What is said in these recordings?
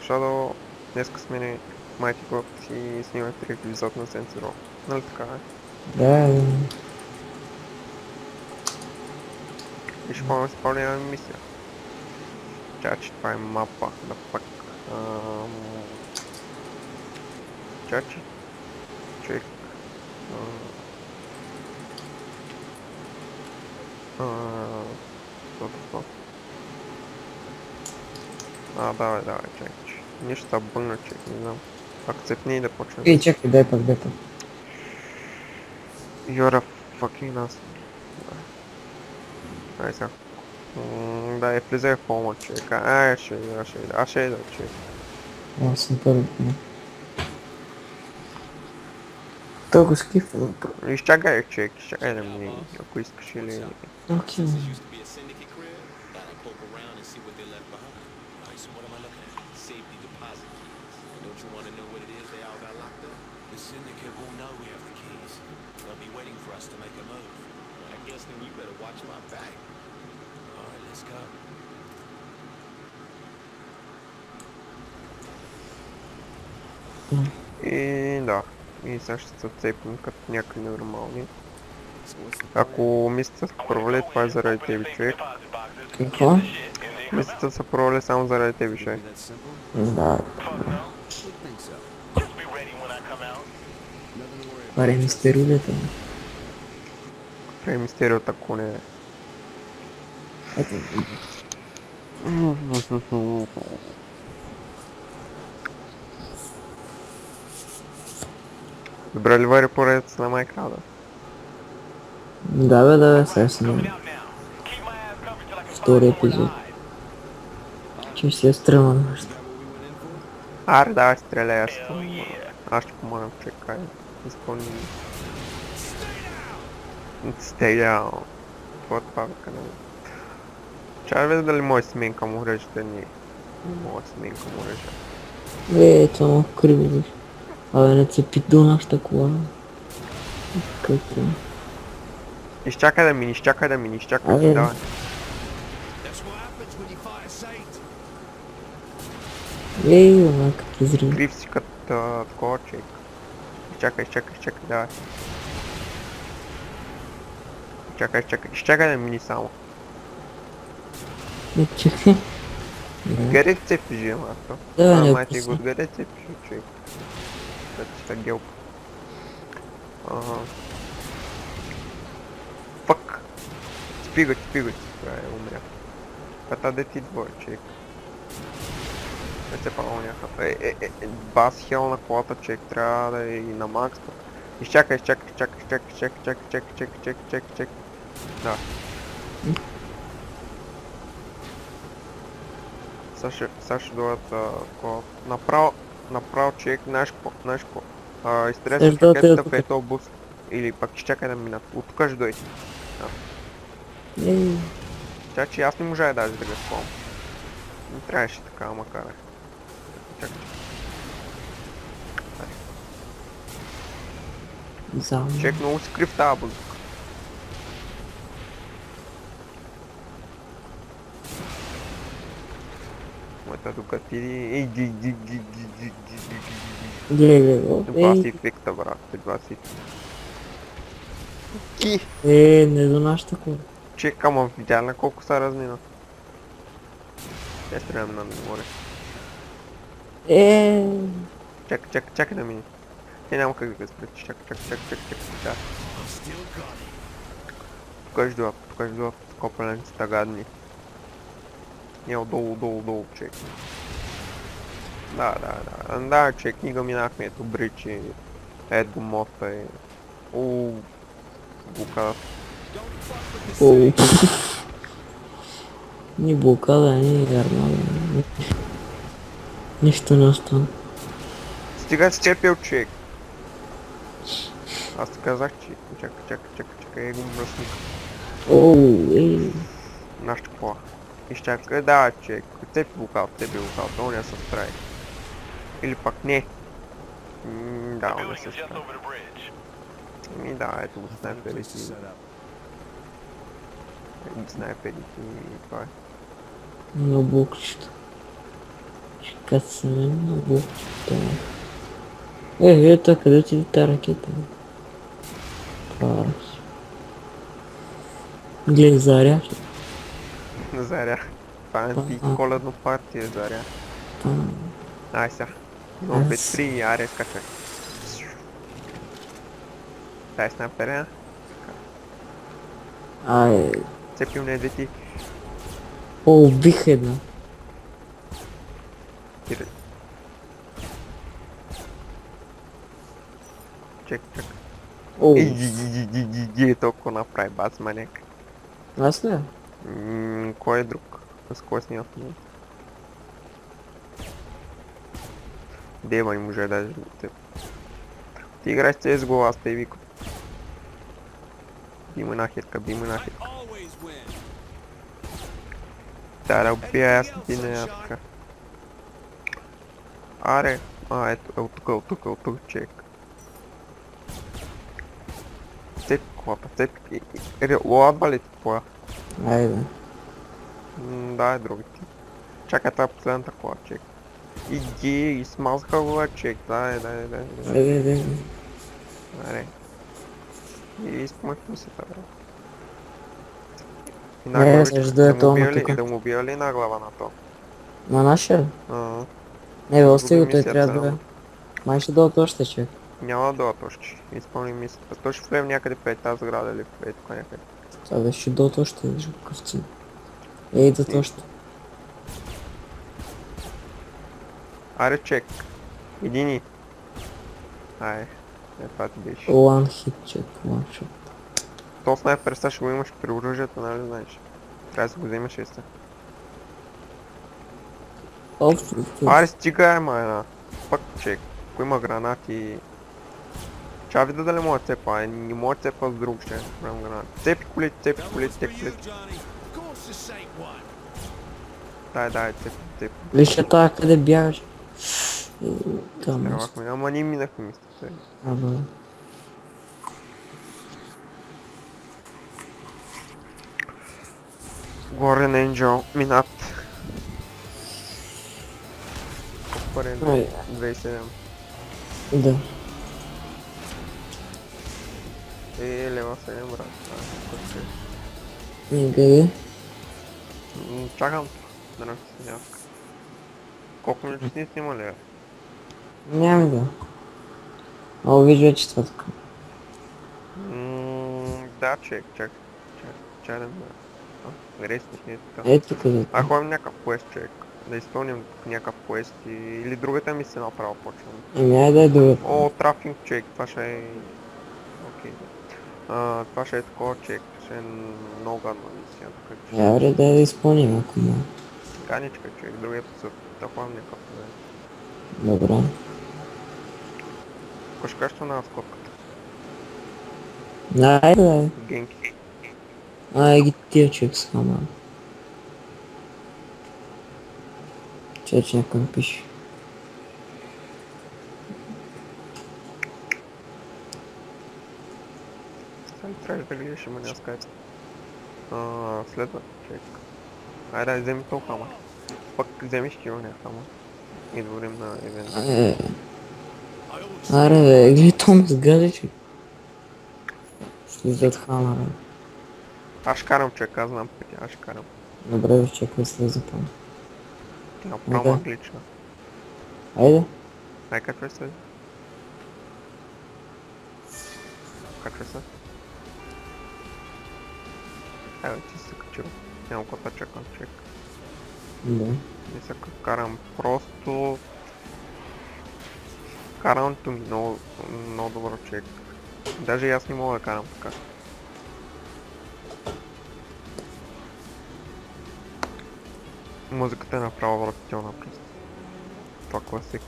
Shadow, днеска сме ни майки глъпки и снимаме трети епизод на Saints Row. Нали така е? Да. И ще ходим да изпълняваме мисия. Чачи, това е мапа, да пък. Чачи, чек. Що? Давай, чакай. Ние ще са бъгна, чек, не знам. Акцепни и да почнем. Ей, чакай, дай пак. You're a fucking ass. Ай сега. Да, влизай в хома, човек. Ще ида, човек. Аз съм първо. Толкова скифа. Изчакай, човек, изчакай да ми, ако искаш или... Окей. И да. И сега ще се отцепим като някакви нормални. Ако мисията се провали, това е заради тебе, човек. Какво? Мисията се провали само заради тебе, човек. Да. Това е мистериолета. Това е мистериото, ако не е. Ето. Добре ли вари поредица на Майнкрафт? Да, сега съм втори епизод. Че ще се стръмвам нещо. Аре, давай стреляй, аз ще помогна, чекай. Изпълни. Stay down. Това е това, бе, не. Чай видя дали моя сменка му реже, да не. Моя сменка му реже. Това му криви. Абе, не цепи до нашата кола. Какво? Изчакай да мини, Абе. давай. Ама като зрим. Крив си като такова, чек. Изчакай, давай. Изчакай да мини само. Не чакай. Къде цепи жимато? Да, не май ти го пусна. откъде цепи, човек? Къде си та гелка. Фък! Спигай, това е умря. Ката де ти двое, човек. Не се пава някакъв. Бас хел на колата, човек, трябва да е и на макс. Изчакай. Да. Сега ще дойдат направо, човек, знаеш какво? Изтресваш ракетата в ето бус. Или пък изчакай да минат. От тук ще дойде. Тя, че аз не можа даже да го спомня. Не трябваше така, макар е. Чакай. Човек много си крив тази бузука. Моята тук ти... Едва си квикта, брат, едва си. Ки! Не до нашата кола. Чек, ама видя на колко са размина. Те стрелям на море. Чакай да мини. Те няма как да го спречи. Чакай. Да. Тук ще дойдат копаленцата гадни. Не, долу, чек. Да, чек, ние го минахме, ето бричи. Ето го моста и... Блокада. Ни блокада, ни армада. Нищо не остана. Стига с чепил, чек. Аз ти казах, че... Чакай, го мръсник. Нашата кола. Изчакай, да, чек. Цепи блокал, то не се страи. Или пак не. Да, он не се страи. Да, ето го снайперите. И това е. На блокчето. Като са много това. Ето, къде ти та ракета? Паш. Гледай, заря. Заря. Това е антиколедно партия, Заря. Ай сега. Но бетри, аре, скачай. Дай снайперя. Ай, Цепим не дети. убих една. Чек. О, Ги толкова направи, бац маняк. аз не. Кой е друг? С кой снимам в момента? Дева не може даже. Ти играй с CSGO, аз те викам. Бима една хитка. Да убия аз ти не ядка. Аре. Ето, тук, чек. Цепи колата, цепи. Ладва ли ти кола? Айде. Да, е другите. Чакай, това е последната кола, чек. Иди, измазаха го, чек. Дай. Айде. Аре. И изпомъхме се, бе. И Не, на главичка, съжда е то, но тук. да му бия ли на глава на то? На нашия? А, Не, бе, остай го, той мисията, трябва да е. Май ще дойдат още, човек. Няма да дойдат още. Изпълни мисията. Той ще влезе някъде пред тази сграда или пред тук някъде. Това бе, ще дойдат още, вижу какъв цин. Идат още. Аре, чек. Едини. Ай, това ти беше. One hit, човек, one shot. То снайпер сега ще го имаш при оръжието, нали знаеш? Трябва да си го вземеш и сте. Аре, стига една. Пак чек. Ако има гранати... Ча вида дали мога цепа, не мога цепа с друг ще. Прям гранати. Цепи колите. Дай, цепи. Виж тая къде бягаш. Там е. Трябвахме, ама ние минахме мисля. Абе. Горен Angel, минат. Парен, 27. Да. Лева 7, брат. Къде? Чакам да не се някак. Колко минути сни снима ли? Няма да. О, виж вече това така. Да, чак да ме... Ресних не е така. Ето къде. Ако имам някакъв квест, чек. Да изпълним някакъв квест или другата мисия направо почвам. Ами да е добре. О, трафинг чек, това ще е... Окей. Това ще е такова чек, ще е много гадна мисия. Добре, да изпълним ако мога. Ганичка чек, другия път да ходим някакъв. Добре. Ако ще кажеш на скотката. Айде. Генки. Ги тия човек с хама. Че някой ми пише. Трябваше да гледаш, има няма скайп. Следва, чек. Айде, вземи толкова хама. Пък вземеш килония хама. И дворим на евент. Аре бе, гледай Томас гади, че. Слизат хама, бе. Аз ще карам, чек, аз знам пътя, аз ще карам. Добре, бе, чекай слиза там. Направо аглична. Айде. Ай, качвай се. Качвай се. Айде, ти се качил. Няма какво да чекам, чек. Да. Не се карам, просто... Карането ми много добро, чек. Даже и аз не мога да карам така. Музиката е направо вратителна просто. Това класик.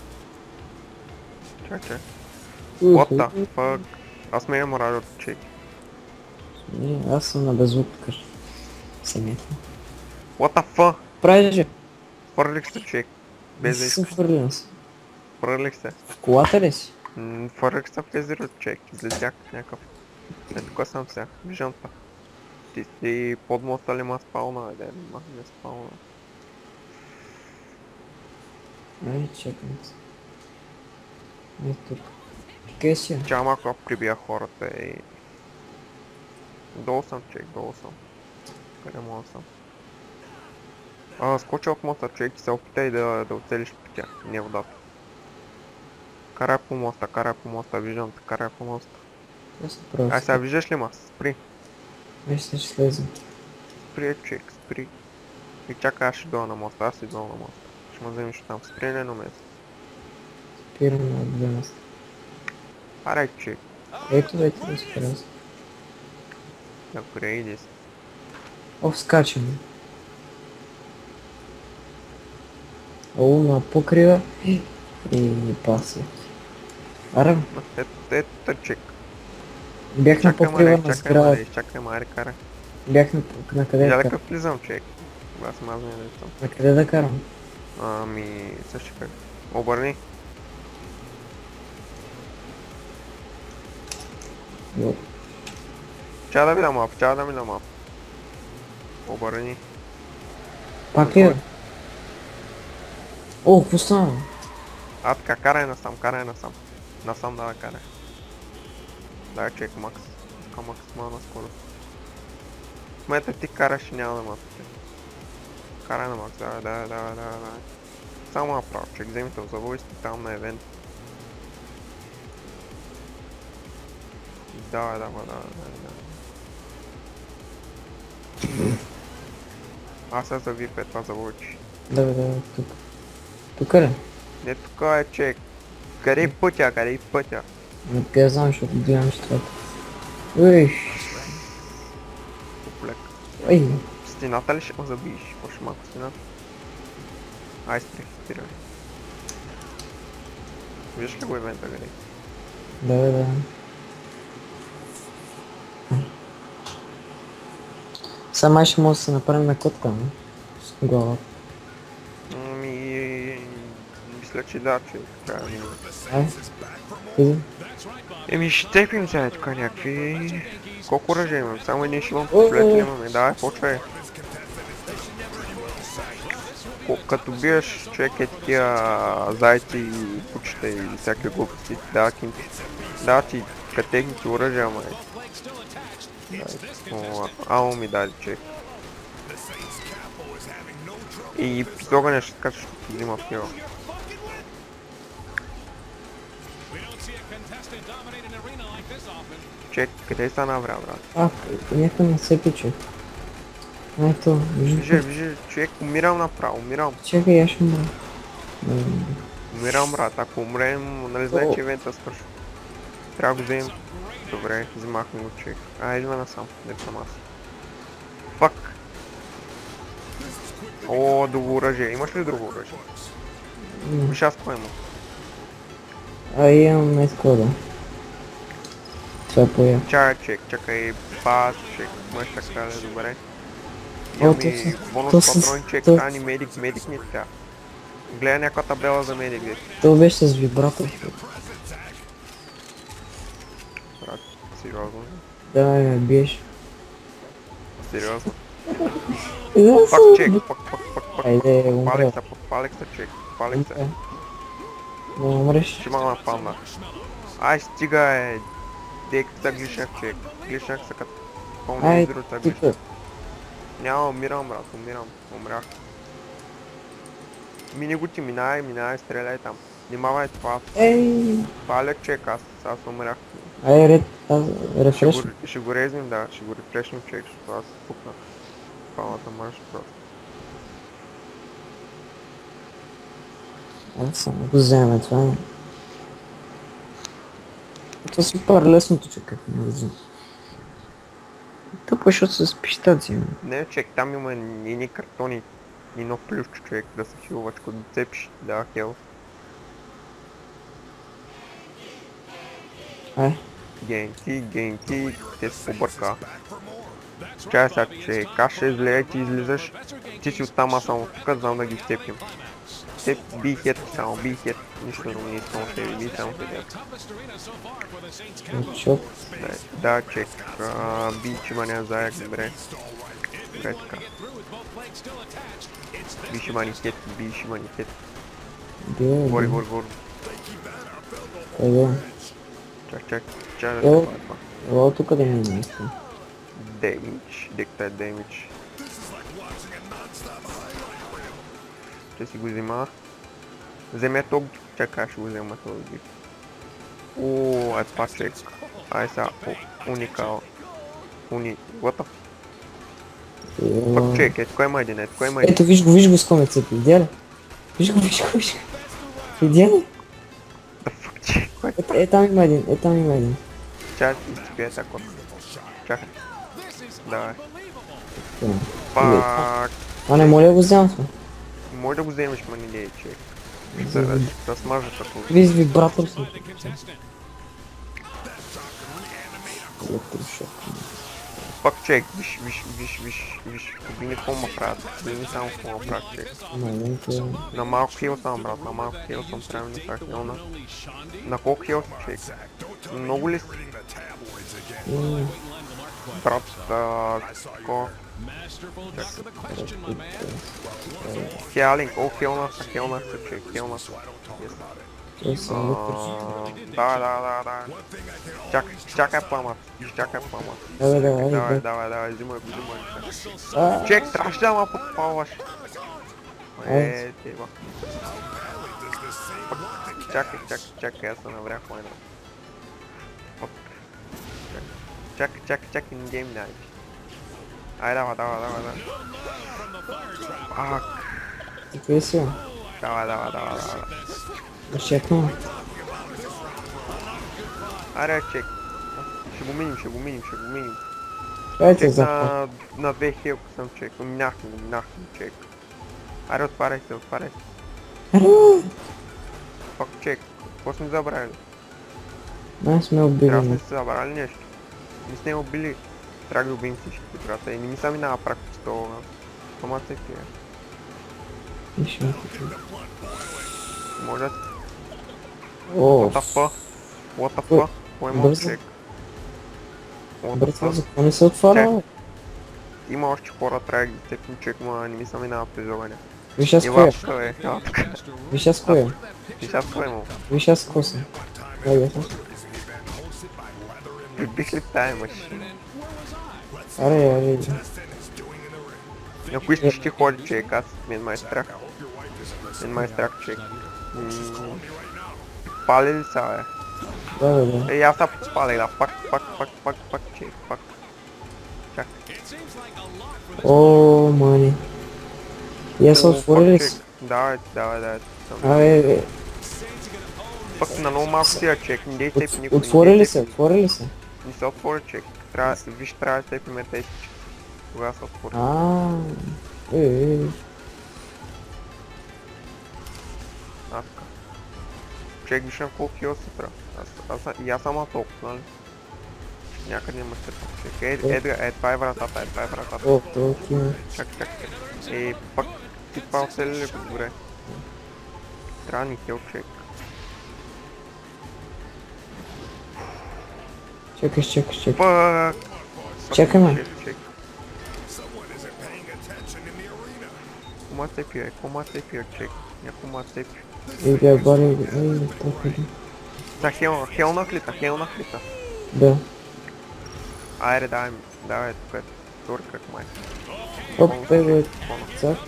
Чакай. What the fuck? Аз ме имам радиото, чек. Аз съм на беззвук къща. Семейка. What the fuck? Прави же. Фърлих се, чек. Без да искаш. Фърлих се. Фърлих се. В колата ли си? Фърлих се в езеро, чек. Излетях някакъв. Тук съм сега. Виждам това. Ти си под моста ли ма спална, не спална. Ай, чакай. Ай, тук. Къде си? Чакай малко, ако прибия хората и... Долу съм, човек, долу съм. Къде мога да съм? Скочи от моста, човек, и се опитай да оцелиш пътя, не водата. Карай по моста, виждам те, карай по моста. Аз просто. Ай, сега виждаш ли ма? Спри. Ай, ще слезем. Спри, човек, спри. И чакай, аз ще дойда на моста, аз идвам на моста. Ще ме вземеш там, спри на едно место. Спирам на две места. Арай, човек. Ето вече да спирам. Добре, иди си. О, скачам. О, на покрива. И паси. Ара, Ето, човек. бях на Чакай, покрива Марек, на чакай, сграда. Марек, чакай, Марек, карай. Бях на къде Я да да карам? къв влизам, човек. Аз мазня да съм. На къде да карам? Ами, също как. Обърни. Йо. Ча да видя мап, ча да видя мап. Обърни. Пак ли? О, какво стана? Така, карай насам, карай насам. Насам да карай. Дай човек, макс. Иска максимална скорост. В момента ти караш и няма да мап. Карай на макс, давай. Само направо, човек, вземи те в завой, сте там на евент. Давай. Аз сега зави пред това заводчи. Да, тук. Тук ли? Не тук е, човек. Къде е пътя? Не къде знам, защото гледам щата. Уиш. Топлек. Ой. Стената ли ще ме забиеш? Още малко стената. Ай, спрехистирай. Виждаш ли го евента, къде? Да. Сега май ще може да се направим на котка, не? С главата. Мисля, че да, че трябва да минем. Ай. Иди. Еми ще цепим сега тук някакви... Колко оръжия имам? Само един шибан О, пистолет о. имаме. Давай, почвай. Като биеш човек е такива зайци и кучета и всякакви глупости, дава ти категните оръжия, май. Амо ми даде, човек. И с огъня ще скачаш, ще взима в него. Чек, къде стана брат? Някой не се пиче. Ето, Вижи, човек, умирам направо, умирам. Чакай, аз ще умра. Умирам, брат, ако умрем, нали знае, че евента свършва. Трябва да го вземем. Добре, взимахме го, човек. Идва насам, не съм аз. Фак. О, друго оръжие. Имаш ли друго оръжие? Виж аз какво имам. Имам изхода. Това поя. Чакай, баз, човек. Можеш така да е добре. О, Имам то и си- бонус то си- патрон, човек, то- трябва ни медик ни трябва. Гледай някаква табела за медик, дете. То беше с вибратор. Брат, сериозно? Да, ме биеш. Сериозно? Да, Пак чек, пак. Айде, умря. Подпалих се, човек, подпалих се. Да умреш. Ще мога нападна. Ай, стига е. Дек са глишнах, човек. Глишнах се като пълни Ай, издру са глишнах. тук. Няма, умирам, брат, умрях. Мини го ти, минай, стреляй там. Внимавай това. Ей! Паля, човек, аз умрях. Ай, рефреш. Ще го резнем, да, ще го рефрешнем, човек, защото аз пукнах. Палата марш просто. Само го вземе това. Това супер лесното, че как не взема. Тъпо, защото с пищаци. Не, човек, там има ни картони, ни нов плюшчо, човек, да се хилваш, като цепиш, да, хел. Гейнки, те се побърка. Чай сега, че как ще излезе, ти излизаш, ти си оттам, аз само тук, знам да ги степим. Степ, би хет, само би хет, нищо друго не искам ще ви би, само хет. Чоп. Да, чек, би, че маня заек, добре. Добре така. Би ще мани хет. Где? Гори, Бе? гори, гори. Къде? Чак, да се Ело, пазва. ело тук да ми е място. Damage, декта е damage. Ще си го взема. Вземе топ, чакай ще го взема този гиф. О, е това чек. Ай сега, уникал. What the Ело. fuck чек, ето кой има един, ето кой има един. Ето виж го с кой ме цепи, видя ли? Виж го. Видя ли? The fuck чек, кой е? Там има един, Чакай, изцепи така. Чакай. Давай. Това. Пак. А не моля да го вземам това. Може да го вземеш, ма не дей, чек. Да смажа такова. Виж вибратор съм. Електрошок. Пак чек, виж. Погледни какво ма правят. Погледни само какво ма правят, чек. Маленка. На малко хил съм, брат, на малко хил съм, трябва да направя хил на колко хил си, чек? Много ли си? Брат, тако... Хелинг, о, хелна са, чек, хелна са. Да. Чакай пламат. Давай, взимай го. Чек, трябваше да ма подпалваш. Теба. Чакай, аз се наврях майна. Чакай, не гейм найди. Ай, давай. Пак. Какви си? Давай. Чекна. Аре, чек. Ще го миним. Хайде Чек за на 2 хилка съм чек. Минахме, чек. Аре, отваряй се. Пак чек. Какво сме забравили? Не сме убили. Трябва сме се забрали нещо. Не сме убили. Трябва да ги убим всички, брата. И не ми са минава практически това. Ама се пие. Може да... О, What the fuck? Кой има бързо. чек? бързо, за какво не се отваря? Има още хора, трябва да ги цепим чек, ма не ми са минава през огъня. Виж аз кой е. Виж аз кой е му. Виж аз кой съм. Прибих ли тая машина? Аре. Ако искаш ще ходи чек, аз мен май страх. Чек. Пали ли са, бе? Да. Ей, аз са подпалих, да, пак, чек, пак. Чак. О, мани. Я са отворили си? Давай. Абе, Пак на много малко сия чек, не дей цепи никой. отворили се. Не се отвори чек. Виж, трябва да цепиме тези чек. Кога се отвори. Аска. Чек, виж на колко хил си трябва. И аз сама толкова, нали? Някъде има се чек. Това е вратата, О, толкова. Чак. Пак ти това оцели ли го добре? Трябва ни хил чек. Чакай. Пак. Чакай ме. Кома цепи, чек. Някома цепи. Бях бали, толкова. Та хелнах ли та? Да. Айде, давай тук е. Туркак май. Оп, бе, цак.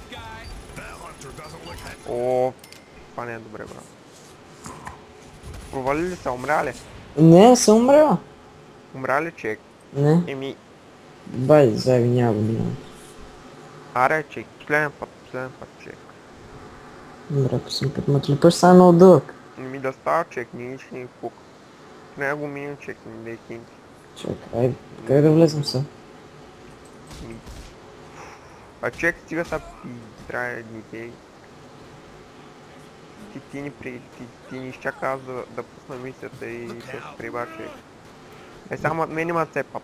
О, това не е добре, брат. Провали ли са, умря ли? Не, съм умряла. Умря ли чек? Не. Еми, Бай, зави, няма го минам. аре чек, последен път чек. Добре, последен път ма клипаш са много дълъг. Ми да става чек, ние ще ни пука. Не го минем чек, не дай кинти. Чакай, как да влезем са? А чек стига са трябва да ни тей. Ти ни изчака аз да пусна мисията и ще се приба чек. Само мен има цепа.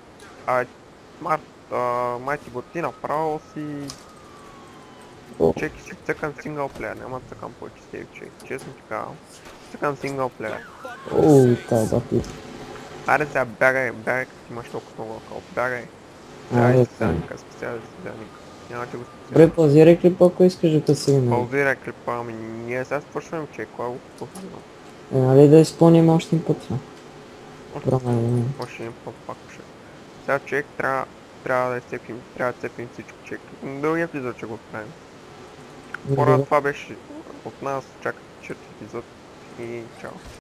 Май ти го ти направо си... Чек си цъкам синглплеер, няма цъкам повече сейв чек, честно ти казвам. Цъкам синглплеер. Оу, тая да пи. Айде сега бягай, като имаш толкова много локал, бягай. Айде, Специален заседаник. Няма че го Добре, паузирай клипа, ако искаш да те сега. Паузирай клипа, ами ние сега свършваме, че кога го похвърляме. Нали да изпълним още един път това. Променим. Още един път пак ще. Сега човек трябва да изцепим, трябва да цепим всичко, човек. Другия епизод ще го правим. Хора, това беше от нас, чакайте 4 епизод и чао.